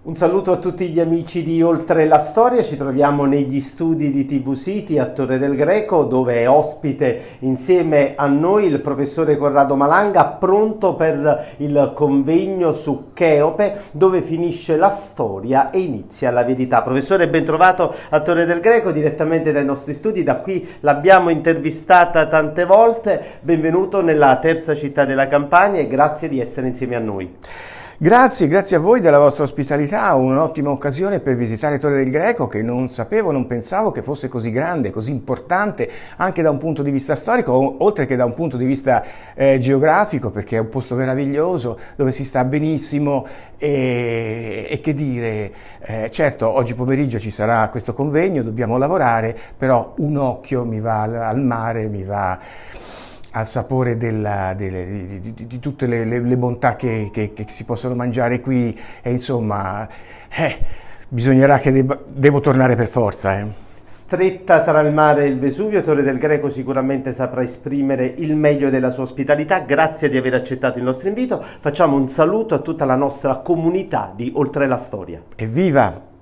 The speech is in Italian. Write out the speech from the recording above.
Un saluto a tutti gli amici di Oltre la Storia, ci troviamo negli studi di TV City a Torre del Greco, dove è ospite insieme a noi il professore Corrado Malanga, pronto per il convegno su Cheope, dove finisce la storia e inizia la verità. Professore, ben trovato a Torre del Greco, direttamente dai nostri studi, da qui l'abbiamo intervistata tante volte, benvenuto nella terza città della Campania e grazie di essere insieme a noi. Grazie a voi della vostra ospitalità, un'ottima occasione per visitare Torre del Greco che non sapevo, non pensavo che fosse così grande, così importante anche da un punto di vista storico, oltre che da un punto di vista geografico, perché è un posto meraviglioso dove si sta benissimo e che dire, certo oggi pomeriggio ci sarà questo convegno, dobbiamo lavorare, però un occhio mi va al mare, mi va al sapore di tutte le bontà che si possono mangiare qui e insomma bisognerà che devo tornare per forza. Stretta tra il mare e il Vesuvio, Torre del Greco sicuramente saprà esprimere il meglio della sua ospitalità. Grazie di aver accettato il nostro invito. Facciamo un saluto a tutta la nostra comunità di Oltre la Storia. Evviva!